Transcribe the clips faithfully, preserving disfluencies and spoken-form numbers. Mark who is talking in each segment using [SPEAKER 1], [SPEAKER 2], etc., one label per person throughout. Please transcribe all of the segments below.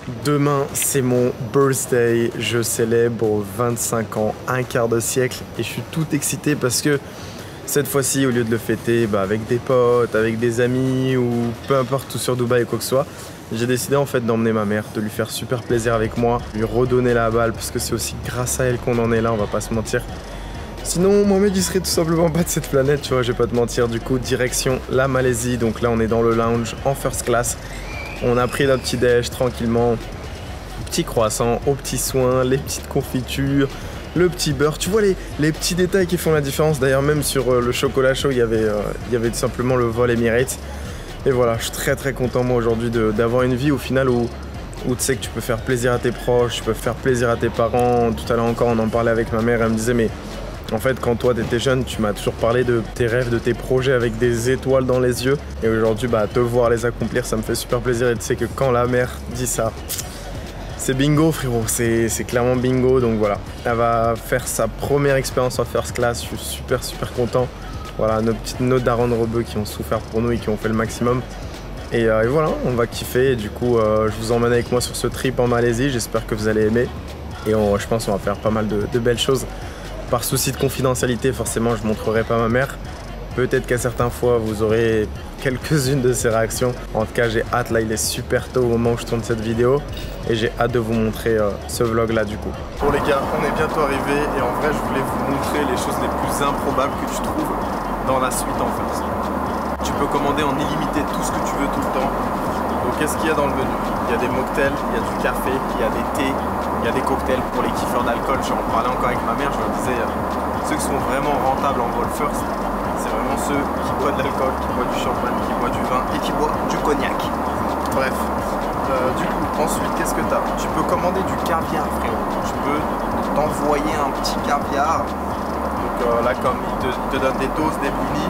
[SPEAKER 1] Demain, c'est mon birthday. Je célèbre vingt-cinq ans, un quart de siècle. Et je suis tout excité parce que cette fois-ci, au lieu de le fêter bah, avec des potes, avec des amis ou peu importe, tout sur Dubaï ou quoi que ce soit, j'ai décidé en fait d'emmener ma mère, de lui faire super plaisir avec moi, lui redonner la balle parce que c'est aussi grâce à elle qu'on en est là, on va pas se mentir. Sinon, Mohamed, il serait tout simplement pas de cette planète, tu vois, je vais pas te mentir. Du coup, direction la Malaisie. Donc là, on est dans le lounge en first class. On a pris notre petit déj tranquillement. Petit croissant, aux petits soins, les petites confitures, le petit beurre. Tu vois les, les petits détails qui font la différence. D'ailleurs, même sur euh, le chocolat chaud, il y avait, euh, il y avait tout simplement le vol Emirates. Et voilà, je suis très très content moi aujourd'hui d'avoir une vie au final où, où tu sais que tu peux faire plaisir à tes proches, tu peux faire plaisir à tes parents. Tout à l'heure encore, on en parlait avec ma mère, elle me disait mais... En fait, quand toi t'étais jeune, tu m'as toujours parlé de tes rêves, de tes projets avec des étoiles dans les yeux. Et aujourd'hui, bah, te voir les accomplir, ça me fait super plaisir. Et tu sais que quand la mère dit ça, c'est bingo, frérot. C'est clairement bingo. Donc voilà, elle va faire sa première expérience en first class. Je suis super, super content. Voilà, nos petites notes d'Aaron Rebeu qui ont souffert pour nous et qui ont fait le maximum. Et, euh, et voilà, on va kiffer. Et du coup, euh, je vous emmène avec moi sur ce trip en Malaisie. J'espère que vous allez aimer. Et on, je pense qu'on va faire pas mal de, de belles choses. Par souci de confidentialité, forcément, je ne montrerai pas ma mère. Peut-être qu'à certaines fois, vous aurez quelques-unes de ses réactions. En tout cas, j'ai hâte. Là, il est super tôt au moment où je tourne cette vidéo. Et j'ai hâte de vous montrer euh, ce vlog-là, du coup. Bon, les gars, on est bientôt arrivés. Et en vrai, je voulais vous montrer les choses les plus improbables que tu trouves dans la suite, en fait. Tu peux commander en illimité tout ce que tu veux tout le temps. Donc, qu'est-ce qu'il y a dans le menu? Il y a des mocktails, il y a du café, il y a des thés. Il y a des cocktails pour les kiffeurs d'alcool. J'en parlais encore avec ma mère, je leur disais euh, ceux qui sont vraiment rentables en vol first, c'est vraiment ceux qui boivent de l'alcool, qui boivent du champagne, qui boivent du vin et qui boivent du cognac. Bref, euh, du coup, ensuite, qu'est-ce que tu as? Tu peux commander du caviar, frérot. Tu peux t'envoyer un petit caviar. Donc euh, là, comme ils te, ils te donnent des doses, des bouillies.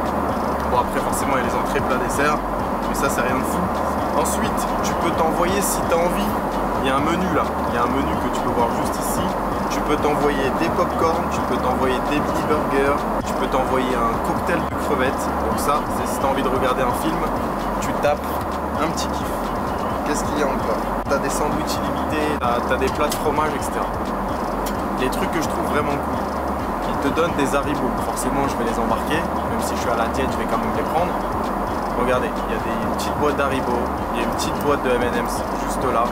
[SPEAKER 1] Bon, après, forcément, il y a les entrées, plats, desserts. Mais ça, c'est rien de fou. Ensuite, tu peux t'envoyer si tu as envie. Il y a un menu là, il y a un menu que tu peux voir juste ici. Tu peux t'envoyer des pop-corn, tu peux t'envoyer des mini burgers, tu peux t'envoyer un cocktail de crevettes. Donc ça, c'est si tu as envie de regarder un film, tu tapes un petit kiff. Qu'est-ce qu'il y a encore? Tu as des sandwichs illimités, tu as, as des plats de fromage, et cetera. Les trucs que je trouve vraiment cool, ils te donnent des Haribo. Forcément, je vais les embarquer, même si je suis à la diète, je vais quand même les prendre. Regardez, il y a des petites boîtes d'Haribo, il y a une petite boîte de M and M's juste là.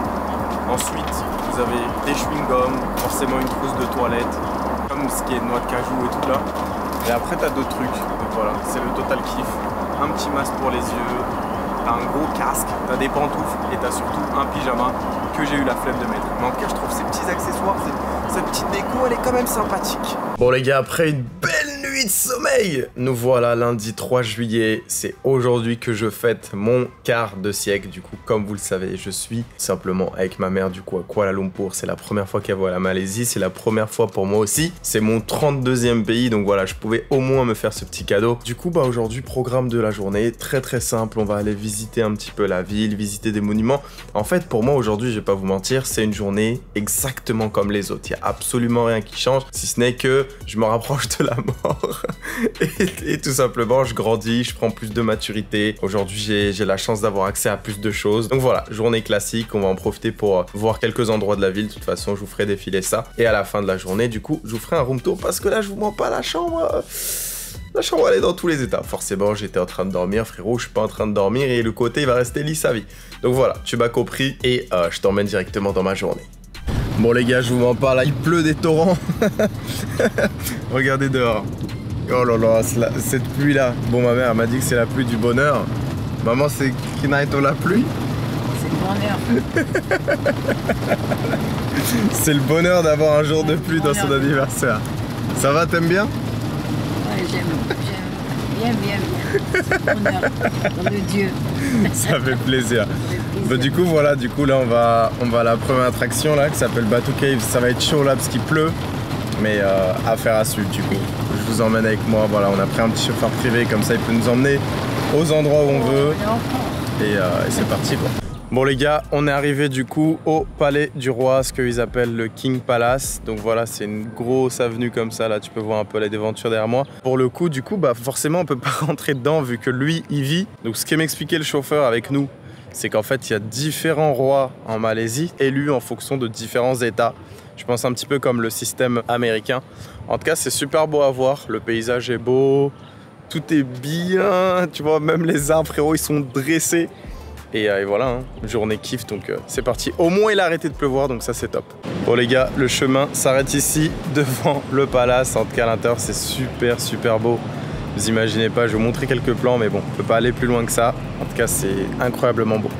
[SPEAKER 1] Ensuite, vous avez des chewing-gums, forcément une trousse de toilette, comme ce qui est noix de cajou et tout là. Et après, tu as d'autres trucs. Donc voilà, c'est le total kiff. Un petit masque pour les yeux, t'as un gros casque, t'as des pantoufles et t'as surtout un pyjama que j'ai eu la flemme de mettre. Mais en tout cas, je trouve ces petits accessoires, cette petite déco, elle est quand même sympathique. Bon les gars, après une belle nuit de sommeil, nous voilà lundi trois juillet. C'est aujourd'hui que je fête mon quart de siècle. Du coup, comme vous le savez, je suis simplement avec ma mère du coup à Kuala Lumpur. C'est la première fois qu'elle voit la Malaisie. C'est la première fois pour moi aussi. C'est mon trente-deuxième pays. Donc voilà, je pouvais au moins me faire ce petit cadeau. Du coup, bah aujourd'hui, programme de la journée. Très très simple. On va aller visiter un petit peu la ville, visiter des monuments. En fait, pour moi aujourd'hui, je vais pas vous mentir, c'est une journée exactement comme les autres. Il n'y a absolument rien qui change. Si ce n'est que je me rapproche de la mort. et, et tout simplement, je grandis, je prends plus de maturité. Aujourd'hui, j'ai la chance d'avoir accès à plus de choses. Donc voilà, journée classique, on va en profiter pour euh, voir quelques endroits de la ville. De toute façon, je vous ferai défiler ça. Et à la fin de la journée, du coup, je vous ferai un room tour parce que là, je vous mens pas, la chambre... La chambre, elle est dans tous les états. Forcément, j'étais en train de dormir, frérot, je suis pas en train de dormir et le côté, il va rester lisse à vie. Donc voilà, tu m'as compris et euh, je t'emmène directement dans ma journée. Bon les gars, je vous mens pas, là, il pleut des torrents. Regardez dehors. Oh là là, la, cette pluie-là. Bon, ma mère m'a dit que c'est la pluie du bonheur. Maman, c'est Kinaito la pluie?
[SPEAKER 2] C'est le bonheur.
[SPEAKER 1] C'est le bonheur d'avoir un jour de pluie dans son anniversaire. Ça va, t'aimes bien?
[SPEAKER 2] Ouais, j'aime, j'aime. Bien, bien, bien. Bonheur. Dans le Dieu.
[SPEAKER 1] Ça fait plaisir. Bah, du coup, voilà, du coup, là, on va, on va à la première attraction, là, qui s'appelle Batu Cave. Ça va être chaud, là, parce qu'il pleut. Mais euh, affaire à suivre, du coup. Je vous emmène avec moi. Voilà, on a pris un petit chauffeur privé, comme ça, il peut nous emmener aux endroits où on veut. Et, euh, et c'est parti, quoi. Bon les gars, on est arrivé du coup au Palais du Roi, ce qu'ils appellent le King Palace. Donc voilà, c'est une grosse avenue comme ça, là tu peux voir un peu la déventure derrière moi. Pour le coup, du coup, bah forcément on peut pas rentrer dedans vu que lui, il vit. Donc ce qu'est m'expliquait le chauffeur avec nous, c'est qu'en fait, il y a différents rois en Malaisie, élus en fonction de différents États. Je pense un petit peu comme le système américain. En tout cas, c'est super beau à voir. Le paysage est beau, tout est bien. Tu vois, même les arbres, frérot, ils sont dressés. Et, euh, et voilà, hein, journée kiff, donc euh, c'est parti. Au moins, il a arrêté de pleuvoir, donc ça, c'est top. Bon, les gars, le chemin s'arrête ici, devant le palace. En tout cas, à l'intérieur, c'est super, super beau. Vous imaginez pas, je vais vous montrer quelques plans, mais bon, on peut pas aller plus loin que ça. En tout cas, c'est incroyablement beau.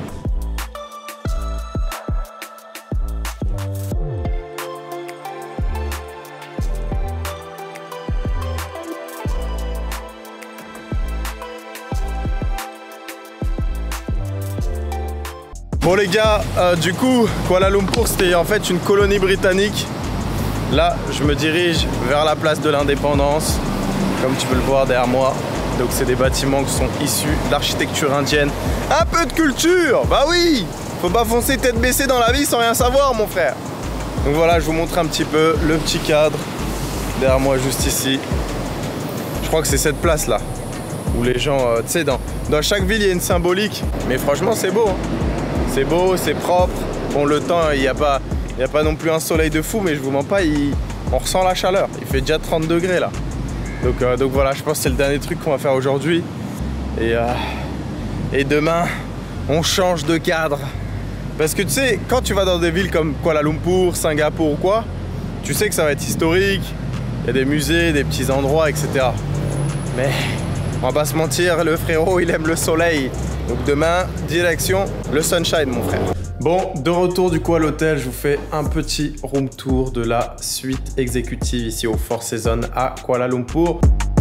[SPEAKER 1] Bon les gars, euh, du coup, Kuala Lumpur c'était en fait une colonie britannique. Là, je me dirige vers la place de l'Indépendance, comme tu peux le voir derrière moi. Donc c'est des bâtiments qui sont issus d'architecture indienne. Un peu de culture, bah oui. Faut pas foncer tête baissée dans la vie sans rien savoir, mon frère. Donc voilà, je vous montre un petit peu le petit cadre derrière moi, juste ici. Je crois que c'est cette place là où les gens, euh, tu sais, dans, dans chaque ville il y a une symbolique. Mais franchement, c'est beau, hein. C'est beau, c'est propre. Bon, le temps, il n'y a pas, il n'y a pas non plus un soleil de fou, mais je vous mens pas, il, on ressent la chaleur. Il fait déjà trente degrés là. Donc, euh, donc voilà, je pense que c'est le dernier truc qu'on va faire aujourd'hui. Et, euh, et demain, on change de cadre. Parce que tu sais, quand tu vas dans des villes comme Kuala Lumpur, Singapour ou quoi, tu sais que ça va être historique. Il y a des musées, des petits endroits, et cetera. Mais on va pas se mentir, le frérot, il aime le soleil. Donc demain, direction le sunshine, mon frère. Bon, de retour du coup à l'hôtel, je vous fais un petit room tour de la suite exécutive ici au Four Seasons à Kuala Lumpur.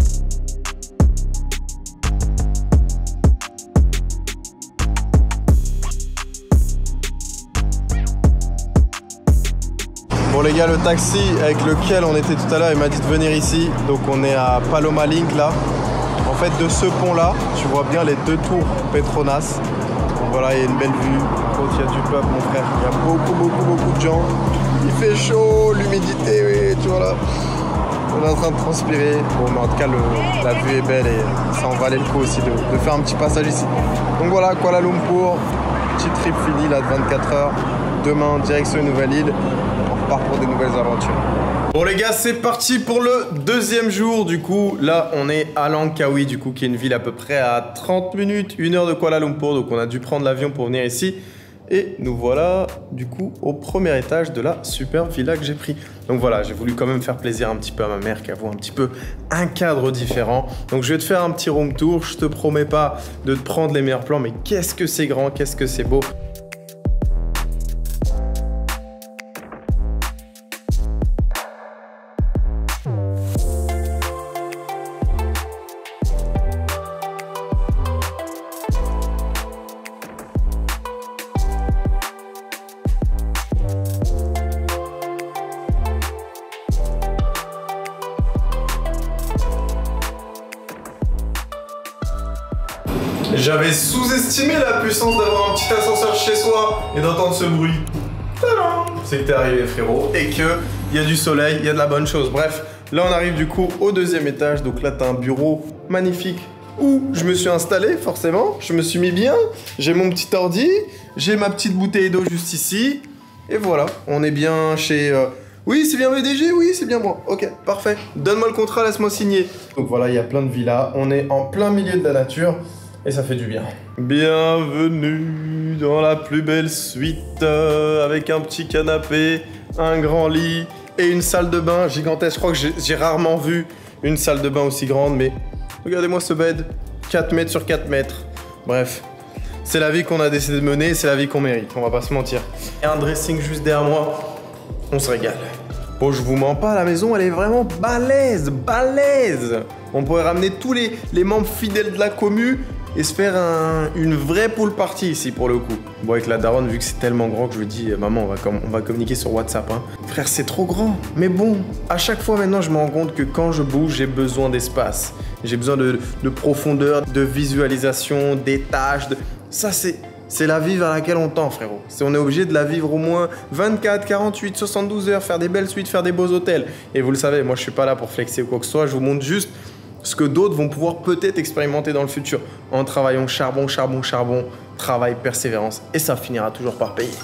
[SPEAKER 1] Bon les gars, le taxi avec lequel on était tout à l'heure, il m'a dit de venir ici. Donc on est à Paloma Link là. En fait, de ce pont-là, tu vois bien les deux tours Petronas. Donc voilà, il y a une belle vue. Quand il y a du peuple, mon frère, il y a beaucoup, beaucoup, beaucoup de gens. Il fait chaud, l'humidité, oui, tu vois là. On est en train de transpirer. Bon, mais en tout cas, le, la vue est belle et ça en valait le coup aussi de, de faire un petit passage ici. Donc voilà, Kuala Lumpur, petit trip fini là de vingt-quatre heures. Demain, direction une nouvelle île. On repart pour des nouvelles aventures. Bon les gars, c'est parti pour le deuxième jour. Du coup, là, on est à Langkawi, du coup, qui est une ville à peu près à trente minutes, une heure de Kuala Lumpur. Donc, on a dû prendre l'avion pour venir ici. Et nous voilà, du coup, au premier étage de la super villa que j'ai pris. Donc voilà, j'ai voulu quand même faire plaisir un petit peu à ma mère qui avoue un petit peu un cadre différent. Donc, je vais te faire un petit room tour. Je te promets pas de te prendre les meilleurs plans, mais qu'est-ce que c'est grand, qu'est-ce que c'est beau. J'avais sous-estimé la puissance d'avoir un petit ascenseur chez soi et d'entendre ce bruit. C'est que t'es arrivé, frérot, et qu'il y a du soleil, il y a de la bonne chose. Bref, là on arrive du coup au deuxième étage. Donc là t'as un bureau magnifique où je me suis installé, forcément. Je me suis mis bien, j'ai mon petit ordi, j'ai ma petite bouteille d'eau juste ici. Et voilà, on est bien chez... Euh... Oui, c'est bien V D G, oui, c'est bien moi. Ok, parfait. Donne-moi le contrat, laisse-moi signer. Donc voilà, il y a plein de villas. On est en plein milieu de la nature. Et ça fait du bien. Bienvenue dans la plus belle suite euh, avec un petit canapé, un grand lit et une salle de bain gigantesque. Je crois que j'ai rarement vu une salle de bain aussi grande, mais regardez-moi ce bed, quatre mètres sur quatre mètres. Bref, c'est la vie qu'on a décidé de mener, c'est la vie qu'on mérite, on va pas se mentir. Et un dressing juste derrière moi, on se régale. Bon, je vous mens pas, la maison, elle est vraiment balèze, balèze. On pourrait ramener tous les, les membres fidèles de la commu et se faire un, une vraie pool party ici pour le coup. Bon, avec la daronne, vu que c'est tellement grand que je lui dis, maman, on va, com on va communiquer sur WhatsApp. Hein. Frère, c'est trop grand. Mais bon, à chaque fois maintenant, je me rends compte que quand je bouge, j'ai besoin d'espace. J'ai besoin de, de profondeur, de visualisation, d'étage. De... Ça, c'est... C'est la vie vers laquelle on tend, frérot. On est obligé de la vivre au moins vingt-quatre, quarante-huit, soixante-douze heures, faire des belles suites, faire des beaux hôtels. Et vous le savez, moi, je suis pas là pour flexer ou quoi que ce soit. Je vous montre juste ce que d'autres vont pouvoir peut-être expérimenter dans le futur en travaillant charbon, charbon, charbon, travail, persévérance et ça finira toujours par payer.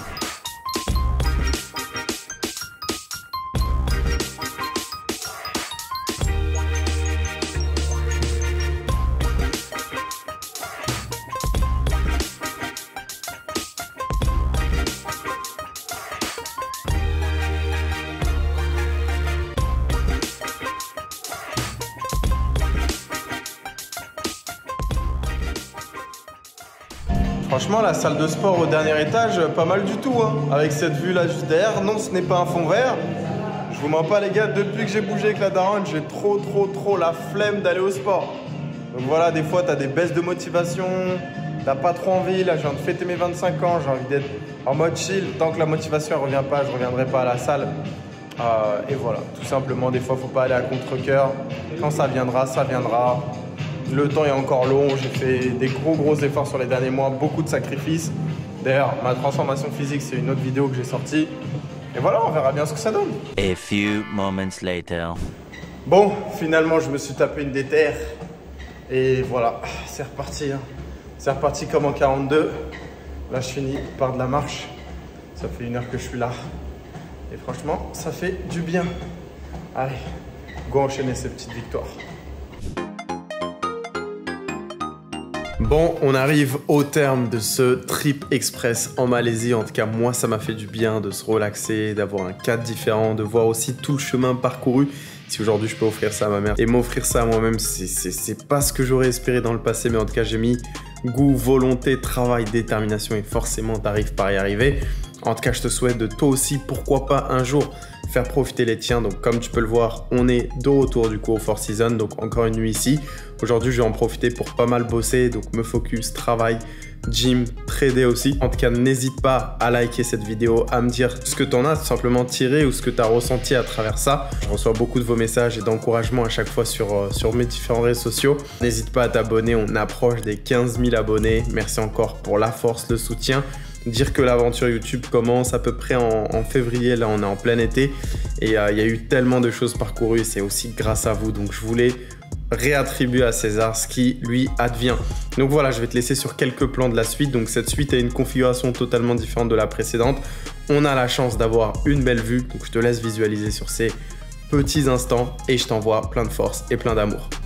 [SPEAKER 1] Franchement, la salle de sport au dernier étage, pas mal du tout, hein. Avec cette vue là juste derrière. Non, ce n'est pas un fond vert. Je vous mens pas les gars, depuis que j'ai bougé avec la daronne, j'ai trop trop trop la flemme d'aller au sport. Donc voilà, des fois tu as des baisses de motivation, t'as pas trop envie. Là, je viens de fêter mes vingt-cinq ans, j'ai envie d'être en mode chill. Tant que la motivation ne revient pas, je reviendrai pas à la salle. Euh, et voilà, tout simplement, des fois faut pas aller à contre-cœur. Quand ça viendra, ça viendra. Le temps est encore long, j'ai fait des gros gros efforts sur les derniers mois, beaucoup de sacrifices. D'ailleurs, ma transformation physique, c'est une autre vidéo que j'ai sortie. Et voilà, on verra bien ce que ça donne.
[SPEAKER 3] A few moments later.
[SPEAKER 1] Bon, finalement, je me suis tapé une déterre. Et voilà, c'est reparti. Hein. C'est reparti comme en quarante-deux. Là, je finis par de la marche. Ça fait une heure que je suis là. Et franchement, ça fait du bien. Allez, go enchaîner ces petites victoires. Bon, on arrive au terme de ce trip express en Malaisie. En tout cas, moi, ça m'a fait du bien de se relaxer, d'avoir un cadre différent, de voir aussi tout le chemin parcouru. Si aujourd'hui, je peux offrir ça à ma mère et m'offrir ça à moi-même, c'est pas ce que j'aurais espéré dans le passé. Mais en tout cas, j'ai mis goût, volonté, travail, détermination et forcément, t'arrives par y arriver. En tout cas, je te souhaite de toi aussi, pourquoi pas un jour, faire profiter les tiens. Donc comme tu peux le voir, on est de retour du coup au Four Seasons, donc encore une nuit ici. Aujourd'hui, je vais en profiter pour pas mal bosser, donc me focus, travail, gym, trader aussi. En tout cas, n'hésite pas à liker cette vidéo, à me dire ce que tu en as tout simplement tiré ou ce que tu as ressenti à travers ça. Je reçois beaucoup de vos messages et d'encouragement à chaque fois sur, euh, sur mes différents réseaux sociaux. N'hésite pas à t'abonner, on approche des quinze mille abonnés. Merci encore pour la force, le soutien. Dire que l'aventure YouTube commence à peu près en, en février, là on est en plein été et il euh, y a eu tellement de choses parcourues et c'est aussi grâce à vous, donc je voulais réattribuer à César ce qui lui advient. Donc voilà, je vais te laisser sur quelques plans de la suite. Donc cette suite a une configuration totalement différente de la précédente. On a la chance d'avoir une belle vue, donc je te laisse visualiser sur ces petits instants et je t'envoie plein de force et plein d'amour.